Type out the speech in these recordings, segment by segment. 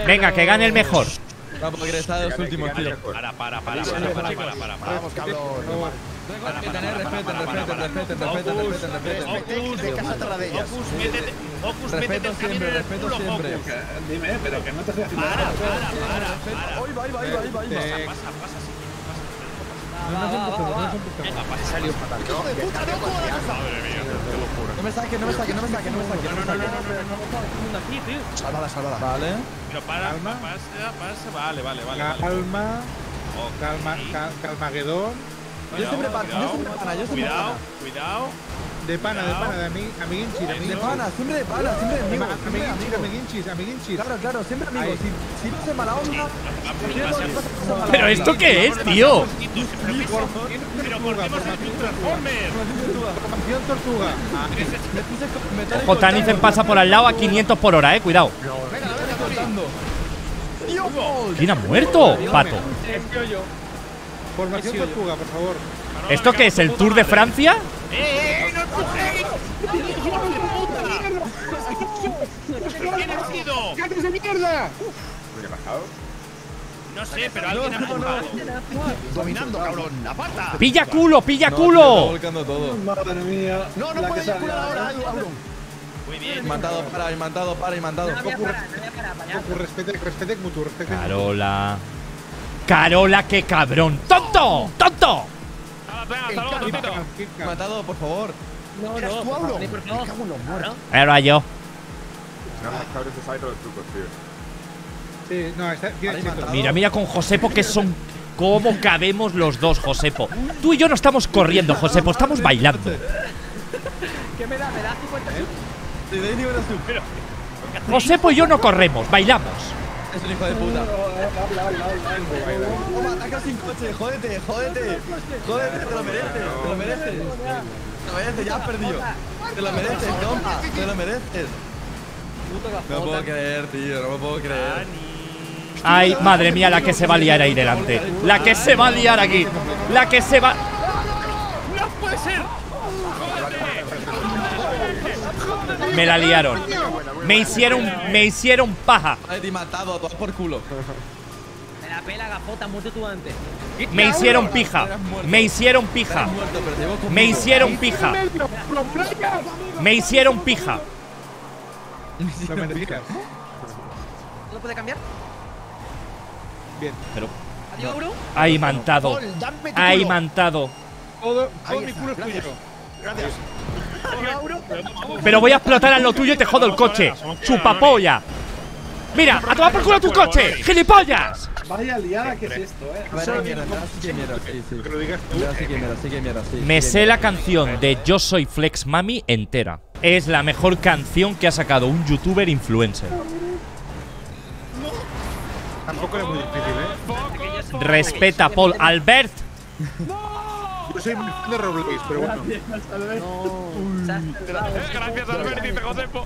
Venga, que gane el mejor. No, porque está de los últimos, tío. Para. Vamos, cabrón. Respeten. Ocus, Respeto métete siempre, en el respeto culo, siempre. Ocus. Dime, pero que no te estoy haciendo nada. Para. Ahí va. Pasa, sí. No nos empujemos. Venga, pasa. Salió fatal. Madre mía, qué locura. No me saque. Salvada. Vale. Pero para, vale. Calma. Calmaguedón. Yo siempre pana. Cuidado. De pana, de amiguinchis. De pana, siempre de pana, siempre de amigos. Amiguinchis. Claro, siempre amigos. Si no se mala onda. ¿Pero esto qué es, tío? Pero cortemos el Transformers. Formación tortuga. Ojo, Tanizen pasa por al lado a 500 por hora, cuidado. ¿Quién ha muerto? Pato. Formación tortuga, por favor. ¿Esto qué es? ¿El Tour de Francia? ¡No empujéis! ¿Quién ha sido? ¡Gatos de mierda! ¿Qué ha pasado? No sé, pero alguien ha empujado. Dominando, cabrón. ¡Aparta! ¡Pilla culo! ¡Pilla Está culo! volcando todo. Madre mía. No puedes eyacular ahora, Auron. Muy bien. Imantado. Respete mutuo, Carola, qué cabrón. ¡Tonto! Hasta luego, Totito. Matado, por favor. ¿Eres tú, Auron? Me cago en los muertos. Ahora yo. No, cabrón, se sabe todos los trucos, tío. Sí, no, tiene éxito. Mira con Josepo que son… ¿Cómo cabemos los dos, Josepo? Tú y yo no estamos corriendo, Josepo, estamos bailando. ¿Qué me da? ¿Me da 50? Te doy ni una sub. Josepo y yo no corremos, bailamos. Es un hijo de puta. Toma, ataca sin coche, jódete, te lo mereces. Ya has perdido. Te lo mereces, toma, te lo mereces. No puedo creer, tío, no me puedo creer. Ay, madre mía, la que se va a liar ahí delante. La que se va a liar aquí. La que se va… ¡No puede ser! Me la liaron. Me hicieron paja. Te he matado a todas por culo. Me la pela, gafota, muerte tú antes. Me hicieron pija. Me hicieron pija. Muerto, pero llevo como Me hicieron pija. Me hicieron pija. ¿No puede cambiar? Bien. Pero… ¿Adiós, Auron? Ay, mantado. Ay, mantado. Todo mi culo es tuyo. Gracias. ¿Adiós, Auron? Pero voy a explotar a lo tuyo y te jodo el coche. Chupapolla. Mira, a tomar por culo tu coche, gilipollas. Vaya liada que es esto, Que lo digas tú. Me sé la canción de Yo Soy Flex Mami entera. Es la mejor canción que ha sacado un youtuber influencer. Tampoco es muy difícil, Respeta, Paul. Albert. Yo soy muy fan de Roblox, pero bueno. Gracias, Albert, dice Josepo.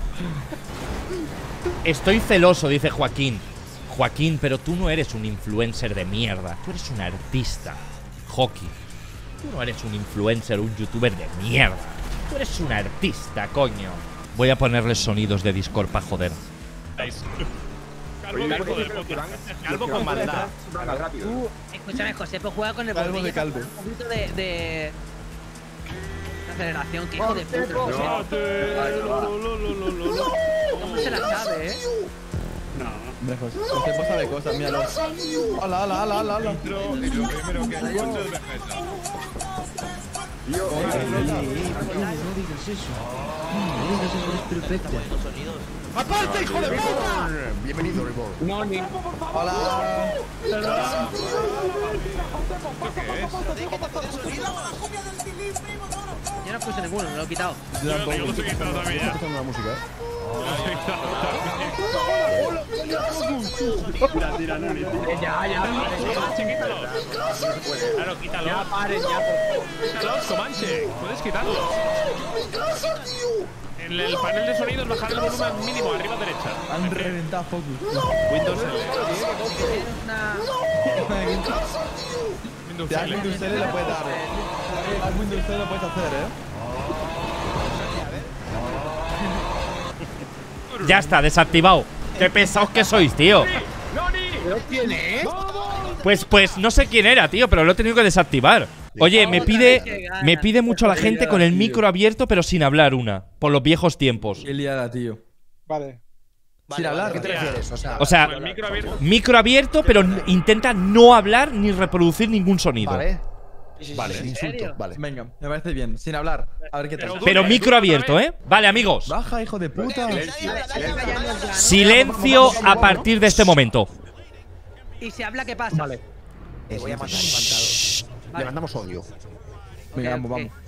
Estoy celoso, dice Joaquín. Joaquín, pero tú no eres un influencer de mierda. Tú eres un artista. Hockey. Tú no eres un influencer, un youtuber de mierda. Tú eres un artista, coño. Voy a ponerles sonidos de Discord para joder. Calvo con maldad. Escúchame, José, pues juega con el Calvo bombilla. de calvo. Un poquito de aceleración, que hijo de puta. ¿Cómo se la sabe, José sabe cosas, míralo. Hola. Lo primero que escucho es Vegeta. Tío, No digas eso. ¡Aparte, hijo de puta! Bienvenido, Reborn. Hola. Yo no puse ninguno, me lo he quitado. Yo lo he quitado también ya. La música, Claro, quítalo. Ya paren, ya. Quítalo, Comanche. Puedes quitarlo. En el panel de sonidos, bajar el volumen mínimo, arriba a derecha. Han reventado Focus. Windows L. Windows Ya, L. Windows L lo puedes dar. Al Windows L lo puedes hacer, Ya está, desactivado. Qué pesados que sois, tío. quién es? Pues no sé quién era, tío, pero lo he tenido que desactivar. Oye, me pide mucho la gente con el micro abierto, pero sin hablar una. Por los viejos tiempos. Qué liada, tío. Vale. Sin hablar. ¿A qué te refieres? O sea, Con el micro abierto. micro abierto, pero intenta no hablar ni reproducir ningún sonido. Vale. Sí, Vale, ¿en insulto. serio? Vale. Venga, me parece bien. Sin hablar. A ver qué tal. Pero micro abierto, ¿eh? Vale, amigos. Baja, hijo de puta. Silencio a partir de este momento. ¿Y si habla qué pasa? Vale. Te voy a mandar encantado. Le mandamos odio. Venga, Ok, vamos, ok. vamos.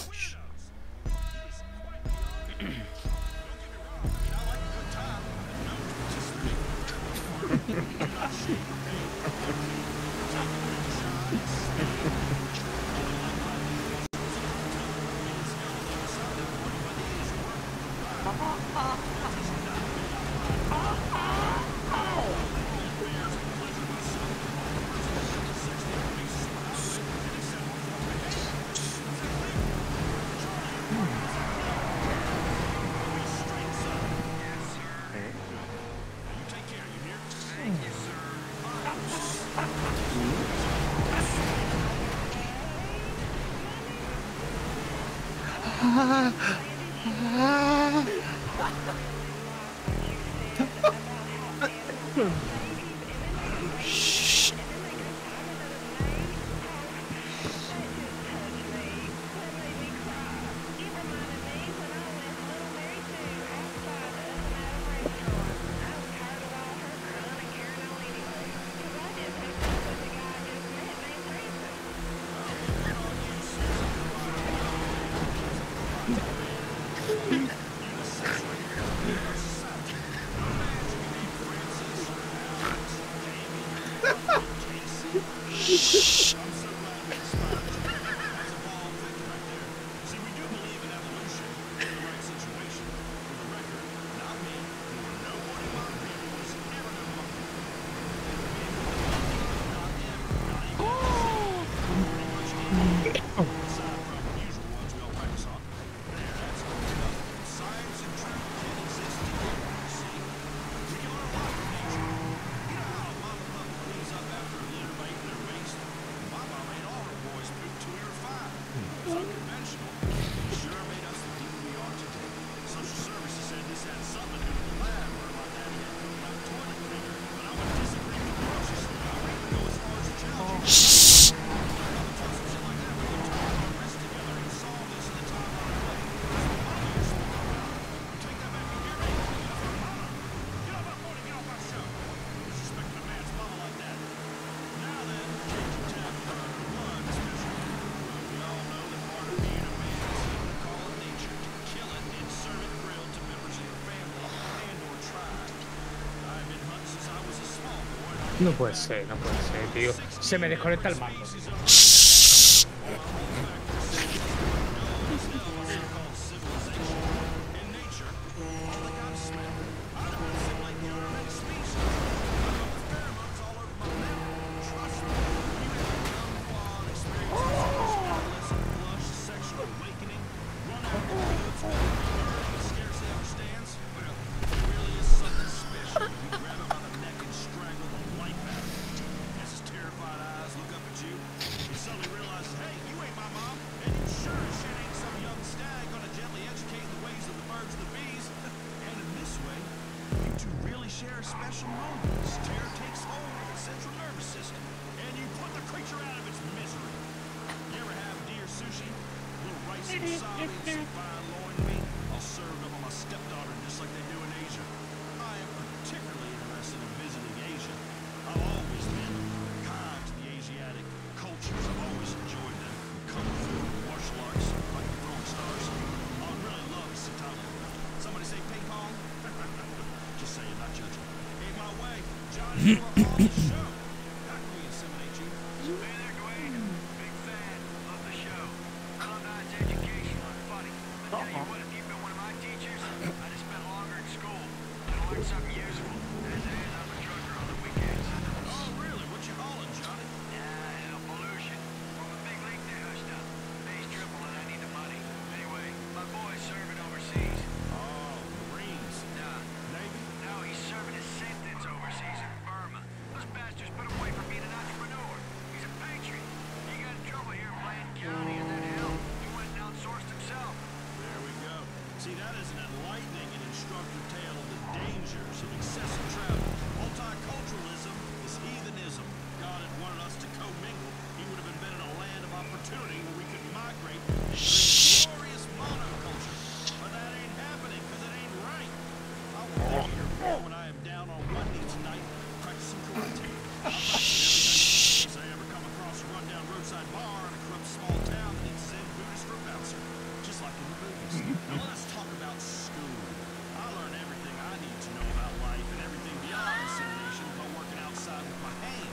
No puede ser, tío. Se me desconecta el mando.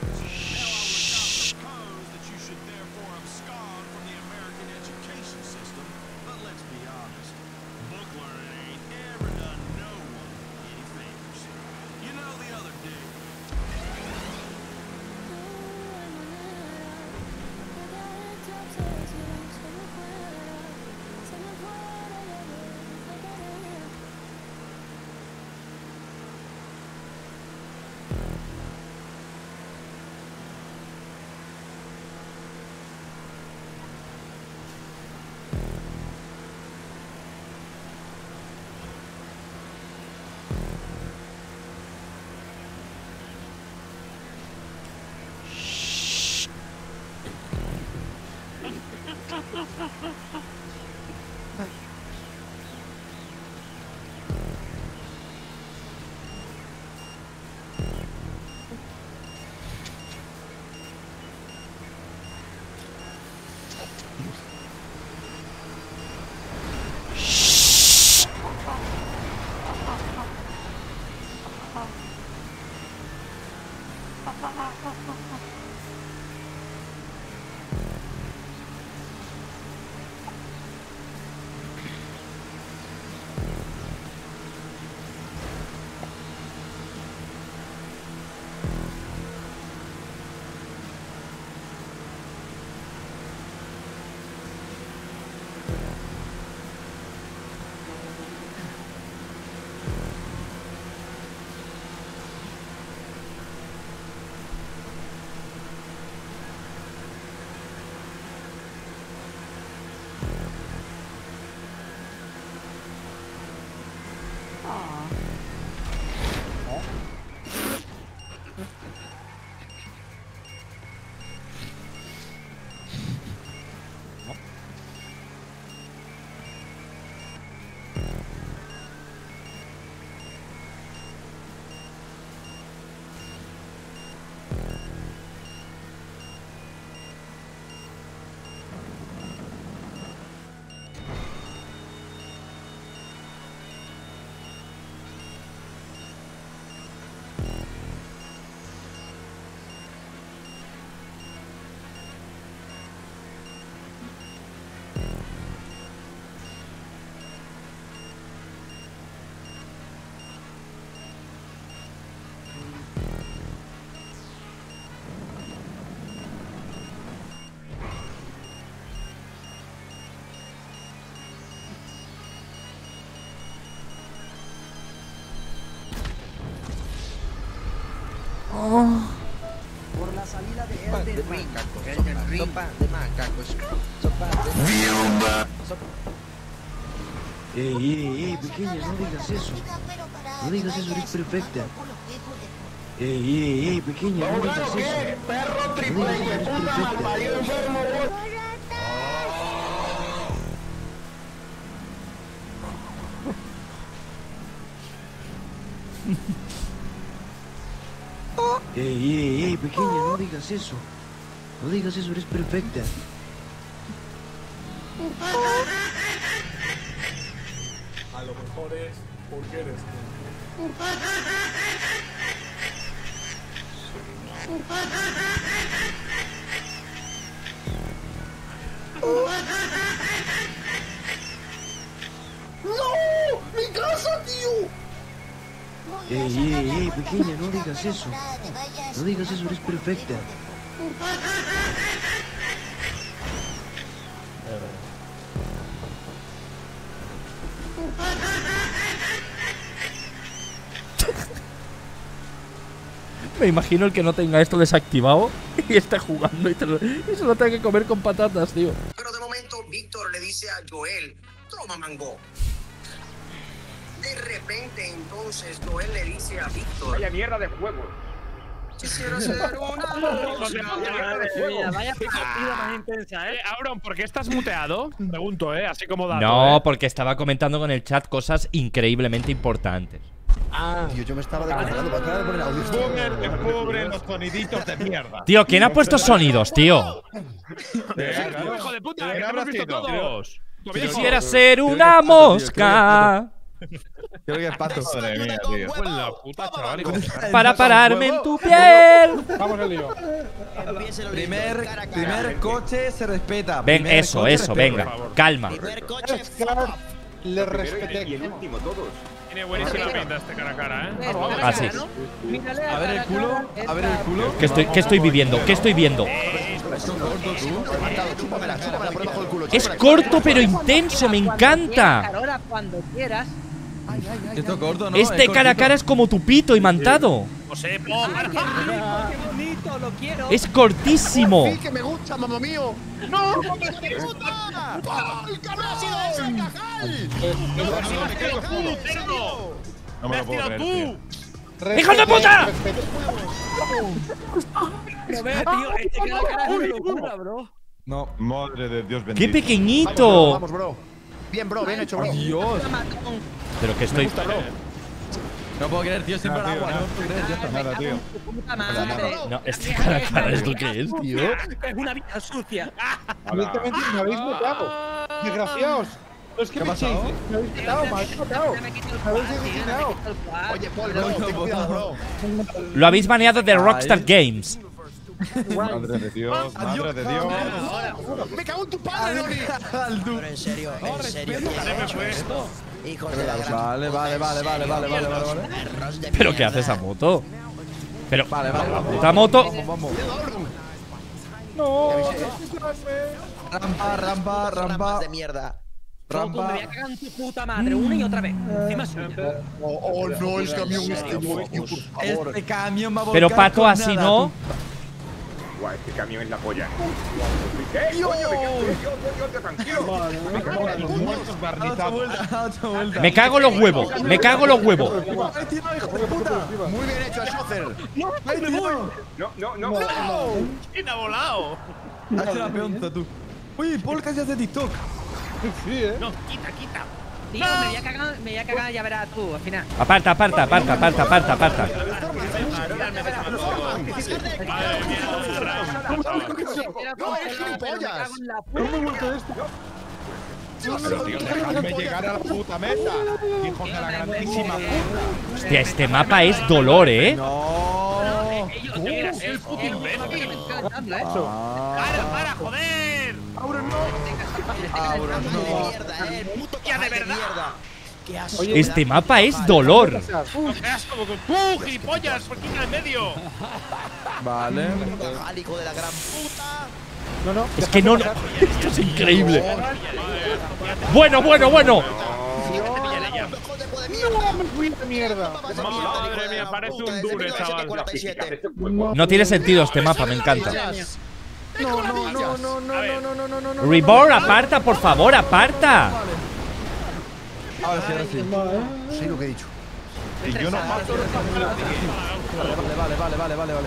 Por la salida de Elden Ring. Sopa de macacos. Sopa de macacos. Ey, pequeña, no digas eso. No digas eso, eres perfecta. Ey, pequeña, no digas eso. Perro triple de puta malparido enfermo. Ey, pequeña, no digas eso. No digas eso, eres perfecta. A lo mejor es porque eres tú. ¡No! ¡Mi casa, tío! Ey, pequeña, no digas eso. No digas eso, eres perfecta. Me imagino el que no tenga esto desactivado y esté jugando y se lo tenga que comer con patatas, tío. Pero de momento Víctor le dice a Joel, toma mango. De repente entonces Joel le dice a Víctor, Vaya mierda de juego. quisiera ser una Vaya partida más intensa, Auron, ¿por qué estás muteado? Pregunto, así como dato. No, porque estaba comentando con el chat cosas increíblemente importantes. Tío, yo me estaba descongelando para acabar de poner audio. Descubren los soniditos de mierda. Tío, ¿quién ha puesto sonidos, tío? ¡Hijo de puta! ¡Que lo hemos visto todos! Quisiera ser una mosca. Creo que es pato. Madre mía, tío. Pues la puta, chaval. hijo de puta. Para pararme en tu piel. Vamos al lío. Primer coche se respeta. Ven, Primer eso, coche eso, respeto. venga. Calma. Primer coche. Le Y respeté. el último, todos. Tiene buenísima pinta este cara a cara, Ah, sí. A ver el culo. A ver el culo. ¿Qué estoy viviendo? ¿Qué estoy viendo? Es corto pero intenso, me encanta. Ahora cuando quieras. Esto corto, ¿no? Este cara a cara es como tu pito imantado. José, ¡Qué bonito! ¡Lo quiero! Es cortísimo. Sí, que me gusta, mamá mío. ¡No! ¡Me gusta! ¡El cabrón ha sido ese, Cajal! No me lo puedo creer, tío. ¡Hijo de puta! Pero ve, tío, este cara a cara es una locura, bro. No. Madre de Dios bendito. ¡Qué pequeñito! Vamos, bro. Bien, bro, bien hecho, bro. Dios. Pero que estoy. No puedo creer, tío. Siempre al agua. No puedo creer. Ya está. Nada, tío. Puta madre. No, este cara a cara, ¿esto qué es, tío? Es una vida sucia. Directamente me habéis matado. Desgraciados. No es que ¿Qué me ha pasado? echéis. Me habéis matado, me habéis matado. Me quito el Me habéis cuadro, tío, asesinado. me quito el cuadro. Oye, Paul, bro, ten cuidado, bro. Lo habéis baneado de Rockstar Games. Madre de Dios, madre de Dios. Me cago en tu padre, Lori. Pero en serio, ¿quién ha hecho esto? Hijos de la gran Vale. perros de ¿Pero qué mierda. hace esa moto? Pero. Vale. Puta moto. Vamos. No. Rampa. Rampas de mierda. Loco, me Rampa. voy a cagar en tu puta madre una y otra vez. Encima suya. Oh, no, el camión este, no, tío, por favor. Este camión va a Pero volcar Pato, con así nada, no. Guau, este camión es la polla. ¿Qué? Coño, Dios, tranquilo. Los muertos barnizados. Otra vuelta. Me cago en los huevos. Me cago en los huevos. ¡Ay, tío, hijo de puta! Muy bien hecho, Schoffer. ¡Ay, tío! No. ¿Quién ha volado? Hazte la peonza, tú. Uy, Paul casi hace TikTok. Sí, No, quita. Tío, me voy a cagar, ya verás tú, al final. Aparta. No, eres gilipollas. ¿Cómo me gusta esto? Pero, tío, dejadme llegar a la puta meta. Hijos de la grandísima puta. Hostia, este mapa es dolor, ¿eh? No. El puto imbécil. Ah, Para, joder. Auron, no. El puto Ya, de verdad. Qué asco. Este mapa es dolor. ¡Qué asco! ¡Tú, gilipollas! ¿Por qué en el medio? Vale. Al hijo de la gran puta. No, no. Es que no. Esto es increíble. Bueno. Me fui de mierda. Madre mía, parece un dure, chaval. No tiene sentido este mapa, me encanta. No. Reborn, aparta, por favor, aparta. Ahora sí. Sí, lo que he dicho. Y yo no mato. Vale.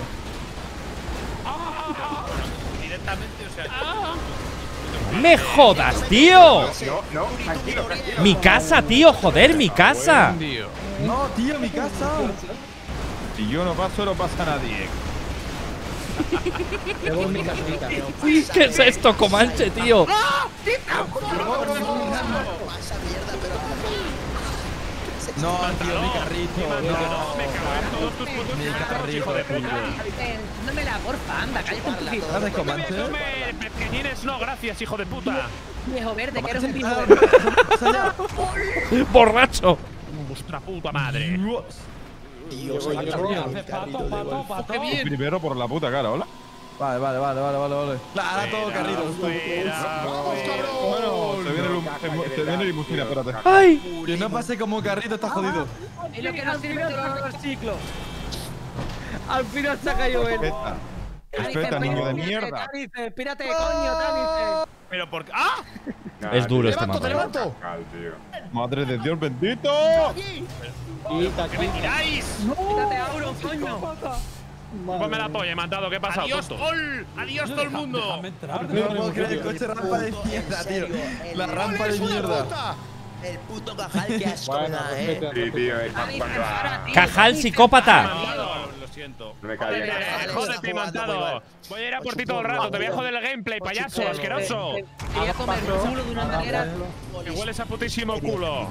Directamente, o sea. ¡Me jodas, tío! No, tranquilo. Mi casa, tío, joder, mi casa. No, tío, mi casa. Si yo no paso, no pasa nadie. ¿Qué es esto, Comanche, tío? No, tío, mi carrito. No. Me cago en todos tus putos Mi carros, carrito hijo de puta. No me la porfa, anda, cállate un poquito. ¿Haces Comanche? Pequeñines, no, gracias, hijo de puta. Viejo verde, que eres un viejo verde. Borracho. Vuestra puta madre. Primero por la puta cara, hola. Vale. Ahora todo carrito. Bueno, se viene limusina, espérate. ¡Ay! Que no pase como carrito, está jodido. Es lo que nos sirve de los ciclos. Al final se ha caído él. Espera, niño de mierda. Tánice, espérate, coño, Tánice. Pero por qué. ¡Ah! Es duro este mapa. Madre de Dios bendito. ¿Qué me tiráis? Quítate, Auron, coño. Pues me la polla, he matado. ¿Qué ha pasado, Adiós, tonto? Paul. Adiós, todo el mundo. No puedo creer el coche rampa de mierda, tío. La rampa de mierda. El puto Cajal, que asco me da, Sí, tío, es Tánice, cuando para, tío. Cajal psicópata. Lo siento. No me cae. Jódete, Imantado. Voy a ir a por ti todo el rato. Te voy a joder el gameplay, payaso, asqueroso. Quería comer culo de una manera. Que hueles a putísimo culo.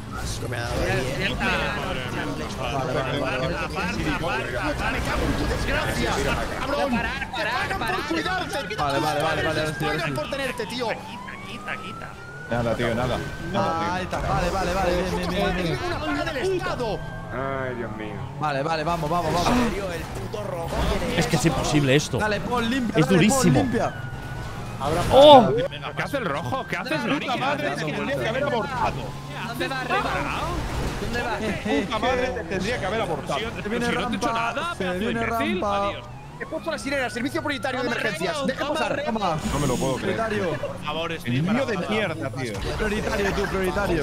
Vale. por tenerte, tío. Quita. Nada, tío, nada. Ahí está. Vale. Bien. ¡Una paga del Estado! Ay, Dios mío. Vale, vamos. Es que es imposible esto. Dale, pon limpia. Es dale, pon durísimo. limpia. ¡Oh! ¿Qué hace el rojo? ¿Qué haces, ¡Puta madre! Te tendría que haber abortado. ¿Dónde vas, Reba? ¿Dónde vas? ¡Puta madre! Te tendría que haber abortado. Se viene no te he hecho rampa. nada, Se pedazo de viene imbécil. rampa. Adiós. He puesto la sirena, servicio prioritario de emergencias. Deja pasar. Toma. No me lo puedo creer. Prioritario. Por favor, estoy Niño de embarazada. mierda, tío. Prioritario.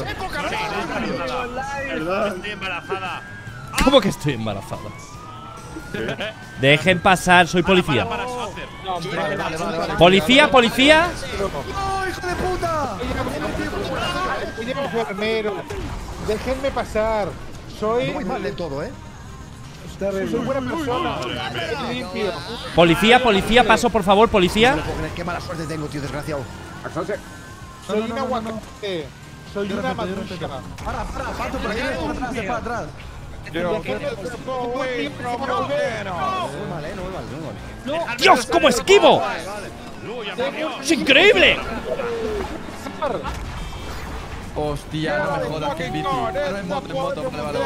Estoy embarazada. ¿Cómo que estoy embarazada? Dejen pasar, soy policía. Para Saucer. Vale. ¡Policía! ¡No, hijo de puta! Soy enfermero. Déjenme pasar. Soy. No voy mal de todo, ¿eh? Soy buena persona. Soy limpio. Policía, paso por favor, policía. No puedo creer qué mala suerte tengo, tío, desgraciado. Axonse. Soy un aguacate. Soy una matrusca. Para, Pato, por aquí, para atrás. Yo No voy mal. ¡Dios, cómo esquivo! ¡Es increíble! Hostia, no me jodas, que bici. No, en moto, vale.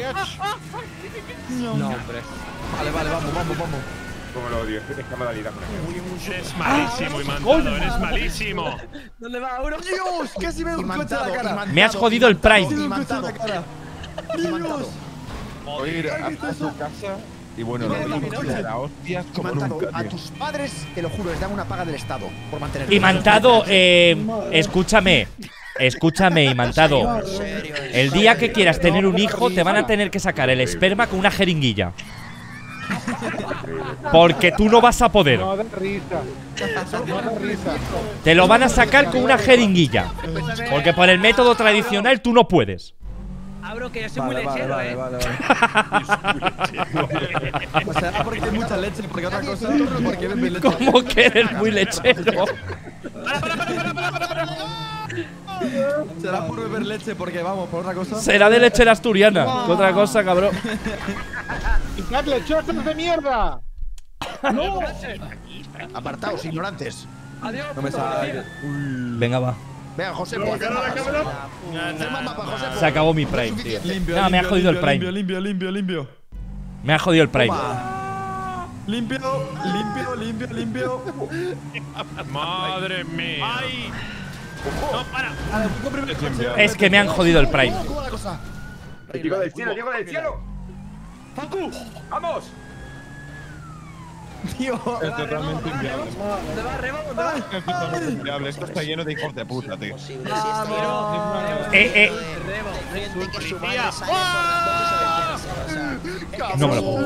No, hombre. Vale, vamos. Como lo odio. Esta modalidad. Eres malísimo, Imantado. Eres malísimo. ¿Dónde va, uno? Dios, casi me da un coche en la cara. Me has jodido el Prime. Dios. Voy a ir a su casa y bueno, la hostias como nunca. A tus padres, te lo juro, les dan una paga del Estado por mantener. Imantado, escúchame, Imantado. El día que quieras tener un hijo, te van a tener que sacar el esperma con una jeringuilla. Porque tú no vas a poder. No da risa. Te lo van a sacar con una jeringuilla. Porque por el método tradicional tú no puedes. Abro, que yo soy muy lechero, Vale. O sea, porque hay mucha leche, porque otra cosa. Porque bebes leche. ¿Cómo que eres muy lechero? Será por beber leche, porque vamos, por otra cosa. Será de lechera asturiana. ¿Qué otra cosa, cabrón? ¡Quitad lechosos de mierda! Apartaos, ignorantes. Adiós. No me sale. Venga, va. Venga, José, pues hacer un mapa, José. Se acabó mi Prime, tío. No, me ha jodido el Prime. Limpio. Me ha jodido el Prime. Limpio. Madre mía. ¡Ay! No, para. Es que me han jodido el Prime. ¿Cómo la cosa? Diego del cielo. ¡Facu! ¡Vamos! Tío. Es totalmente inviable. ¿Dónde va, Reba? ¿Dónde va? Es totalmente inviable. Esto está lleno de hijos de puta, tío. No me lo puedo.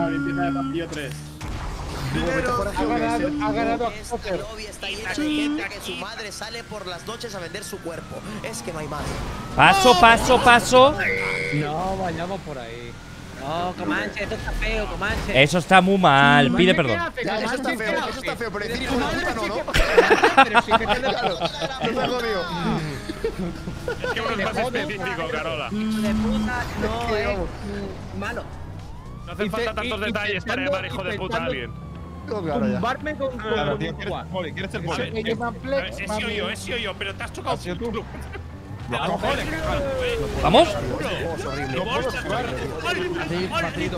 Ha ganado a Potter. Lobby está llena de gente que su madre sale por las noches a vender su cuerpo. Es que no hay madre. Paso. No vayamos por ahí. No, Comanche, esto está feo, Comanche. Eso está muy mal. Pide perdón. Ya, eso está feo, pero decir hijo de puta no, ¿no? Pero sí que tiene Claro, no me jodido. Es que uno es más específico, Carola. De puta, no es malo. No hacen falta tantos detalles para llamar hijo de puta a alguien. Claro, ya. tumbarme con Claro, tío, ¿quieres ser poli? ¿Quieres ser poli? Me llaman Flex, He mami. sido yo, pero te has chocado. ¿Has sido tú? Los cojones, ¿Vamos? Facilito.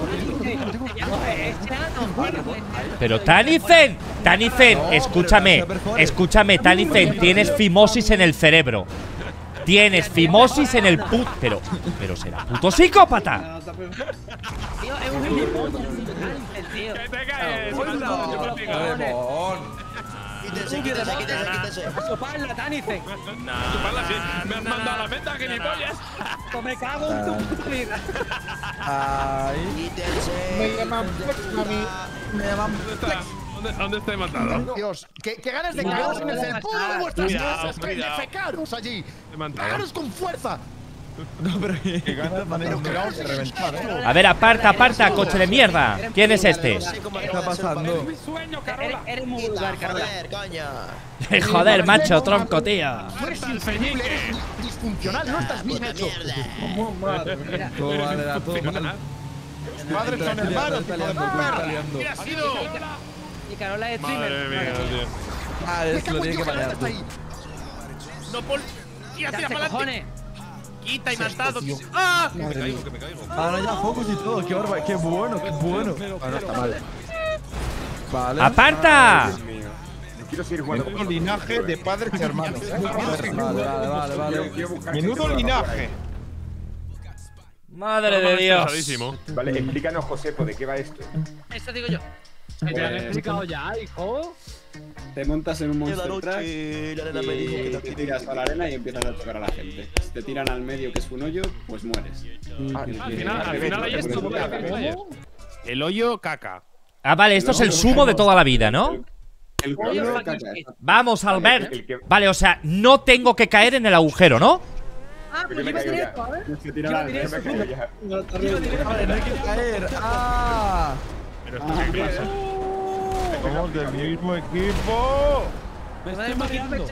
Pero Tanicen, escúchame, Tanicen, tienes fimosis en el cerebro. Tienes fimosis en el put… Pero será puto psicópata. Tío, es un gilipollas. Tío. Que te caes, Imantado, yo me lo digo. Quítese. A soparla, Tanicen. Chuparla, sí. Me has mandado a la meta, gilipollas. Me cago en tu puta vida. Me llaman Flex, mami. ¿Dónde está Imantado? Dios, qué ganas de cagaros en el cerebro de vuestras Cuidado, casas, cuidado. defecaros allí. Imantado. Cagaros con fuerza. No, pero Que ganas de un round de reventar, A ver, aparta, coche de mierda. ¿Quién es este? ¿qué está pasando? Eres muy vulgar, Carola. Joder, macho, tronco, tío. Disfuncional, no estás bien hecho. Madre mía, todo mal. Padres son hermanos, hijo de perra. Y Carola es streamer. Madre mía, tío. Ah, es lo tiene que pagar tú. No, Paul. Tira ¡Date para adelante. cojones! Quita y me has dado. ¡Ah! Ahora ya focus y todo, qué barba, qué bueno, qué bueno. No está mal. Vale. ¡Aparta! Dios mío. No quiero seguir jugando Menudo linaje de padres y hermanos. Vale. Menudo linaje. Madre de Dios. Pesadísimo. Vale, explícanos, Josepo, ¿de qué va esto? Eso digo yo. ¿Te lo han explicado ya, hijo? Te montas en un monster truck y te tiras a la arena y empiezas a chocar a la gente. Si te tiran al medio, que es un hoyo, pues mueres. Al final hay esto. El hoyo caca. Ah, vale, esto es el sumo de toda la vida, ¿no? El hoyo caca. Vamos, Albert. El que- Vale, o sea, no tengo que caer en el agujero, ¿no? Ah, Yo pues me iba caigo directo, ya. a ver. Se tira a la Yo me caigo ya. Vale, no hay que caer. Ah. Pero esto qué clase. Somos del mismo equipo. Me estoy mareando.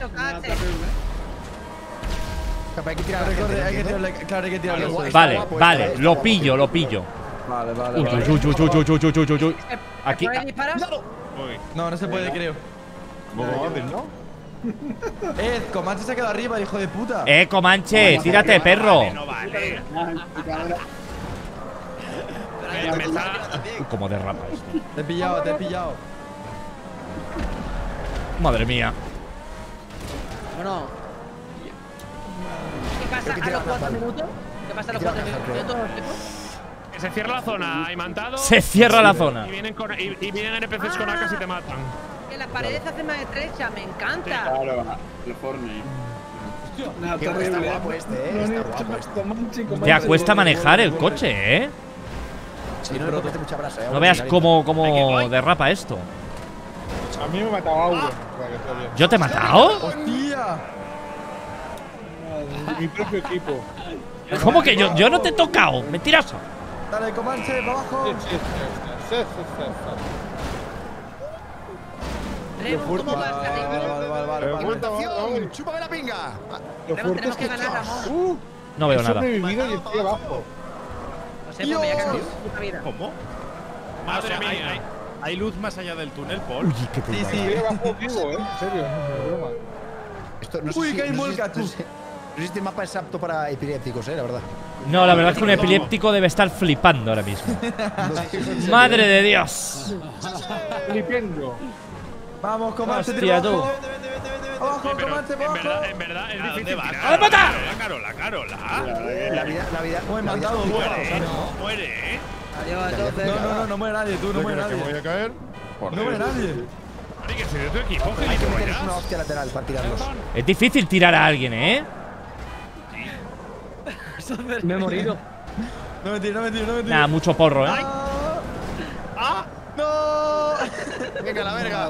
Hay que tirar Recuerde, hay que tirarle, claro, hay que tirarle. Vale, lo pillo. Vale. Uy. Aquí. ¿Puedes disparar? No se puede, creo. ¿No? Comanche se ha quedado arriba, hijo de puta. Comanche, tírate, perro. No vale. Como derrapa esto. Te he pillado. Madre mía. Bueno. ¿Qué pasa a los 4 minutos? ¿Qué pasa a los 4 minutos? Que se cierra la zona, imantado. Se cierra la zona. Y vienen NPCs con AKs y te matan. Que las paredes se hacen más estrechas, me encanta. Claro, el Fortnite. Nada, Está terrible. guapo este, está guapo. Te cuesta manejar el coche, ¿eh? Si no, le mucha brasa, No veas cómo derrapa esto. A mí me ha matado Auro. O sea, que está bien. ¿Yo te he matado? ¡Hostia! Mi propio equipo. ¿Cómo que yo no te he tocado? Mentiroso. Dale, Comanche, para abajo. Sí. Remo, ¿cómo vas, cariño? Vale. ¡Chúpame la pinga! Remo, tenemos que ganar, Ramón. No veo He nada. sobrevivido y estoy abajo. No sé, pues me voy a cagar en puta vida. ¿Cómo? Madre mía. ¿Hay luz más allá del túnel, Paul? Uy, qué te Estoy abajo vivo, en serio, no es broma. Esto, no Uy, sé que hay no sé mulca, tú. No sé si este mapa es apto para epilépticos, la verdad. No, la verdad es que un epiléptico debe estar flipando ahora mismo. Madre de Dios. Flipendo. Vamos, Comanche, Hostia, tú. Abajo, Pero Comanche, en abajo. verdad es difícil tirar. ¡A la pata! Carola. La vida. Muy mandado, Muere, ¿eh? Adiós, entonces. No muere nadie, tú, no muere ¿Que voy nadie. a caer? No muere nadie. Ari, que soy de tu equipo, Hay que meterles gilipollas. una hostia lateral para tirarlos. Es difícil tirar a alguien, ¿eh? Me he morido. No me tires. Nada, mucho porro, ¿eh? ¡No! Venga, la verga.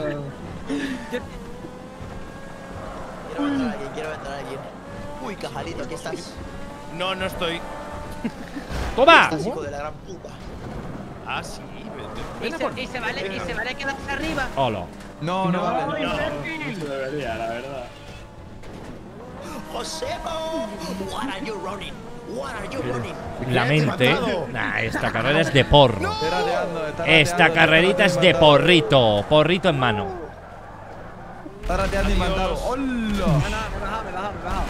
Quiero matar a alguien. Uy, cajalito, aquí estás. No estoy. ¡Toma! Hijo de la gran puta. Ah, sí. Y se vale quedarse arriba. Hola. No vale. No debería, la verdad. Josebo, what are you running? La mente. Nah, esta carrera es de porro. Está Esta rateando, carrerita es de porrito. Porrito en mano. Está rateando y mandado. ¡Hola! Me he bajado.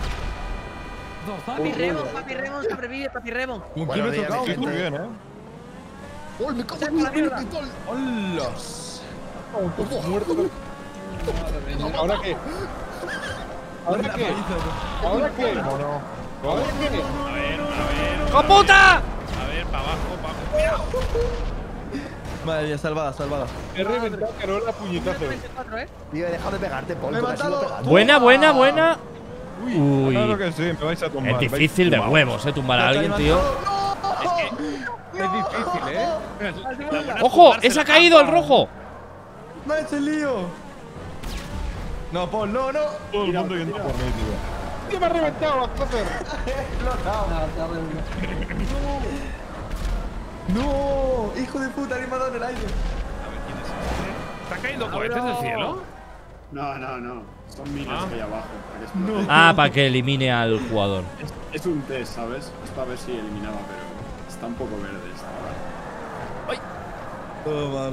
Papi Remon sobrevive, Papi Remon. ¿Con quién me he tocado? Muy bien, ¿eh? ¡Oh, me cago en mi pistol! ¡Hola! Muerto. ¿Ahora qué? ¿Ahora qué? ¿Ahora qué? ¿Ahora qué? A ver. ¡Con puta! A ver, para abajo. Madre mía, salvada. He reventado a Carola puñetazo. 24, ¿eh? Tío, he dejado de pegarte, Paul. Me he tú me has ido matado. pegando. Buena. Uy. Claro que sí, me vais a tumbar. Es difícil de huevos, tumbar a alguien, tío. Es difícil, ¿eh? ¡Ojo! ¡Ese ha caído el rojo! ¡Me ha hecho el lío! No, Paul, no. Todo el mundo yendo por mí, tío. ¡Hostia, me ha reventado, Joder! ¡No! ¡Hijo de puta! ¡Alguien me ha dado en el aire! ¿Están cayendo cohetes del cielo? No, no, no. Son minas que hay abajo. Para que exploten. Ah, para que elimine al jugador. Es un test, ¿sabes? Es para ver si eliminaba, pero está un poco verde esta. Todo mal.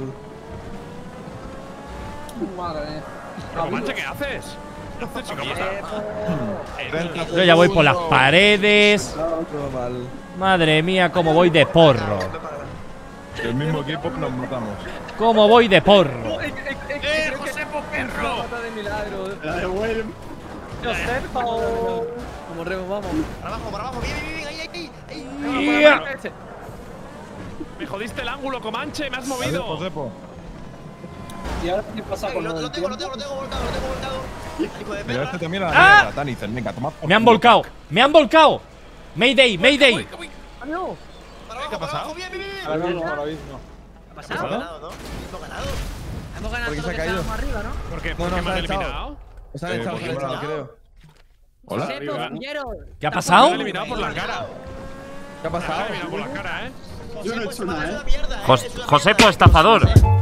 Madre. Pero, Manche, ¿qué haces? ¿Qué haces, chico? Yo ya voy por las paredes. Todo mal. Madre mía, cómo voy de porro. El mismo equipo nos matamos. Cómo voy de porro. ¡Josepo, perro! Mata de milagro. La de William. Josepo. Como remo, vamos. Para abajo, bien, ahí. Yeah. Me jodiste el ángulo, Comanche, me has movido. Josepo. ¿Y ahora qué pasa con Lo tengo volcado. Hijo de Mira, perra. este también la ¡Ah! mierda, Tannicer. Venga, toma. Me han volcado. Me han volcado. Mayday, Mayday. ¡Adiós! Para ¿Qué ha pasado? abajo, bien. Ahora mismo, ahora mismo. ¿Qué ha pasado? Hemos ganado, ¿no? Hemos ganado ¿Por qué todo se lo ha que caído? estábamos arriba, ¿no? ¿Por qué? No, ¿Por no, qué me se han ha echado. eliminado? Os han echado, creo. Hola. Josepo, compañero. ¿Qué ha Me pasado? han eliminado por la cara. ¿Qué ha Me han pasado? eliminado por la cara, Yo no he hecho nada, Josepo, estafador.